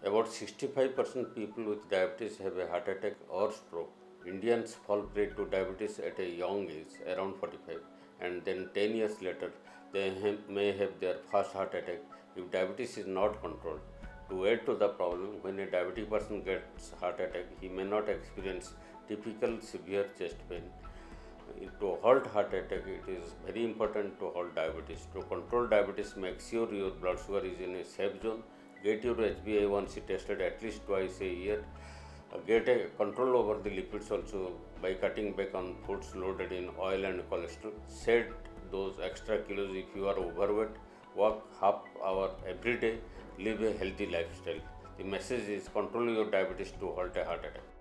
About 65% people with diabetes have a heart attack or stroke. Indians fall prey to diabetes at a young age, around 45, and then 10 years later, they may have their first heart attack if diabetes is not controlled. To add to the problem, when a diabetic person gets heart attack, he may not experience typical severe chest pain. To halt heart attack, it is very important to halt diabetes. To control diabetes, make sure your blood sugar is in a safe zone. Get your HbA1c tested at least twice a year. Get a control over the lipids also by cutting back on foods loaded in oil and cholesterol. Shed those extra kilos if you are overweight. Walk half hour every day. Live a healthy lifestyle. The message is control your diabetes to halt a heart attack.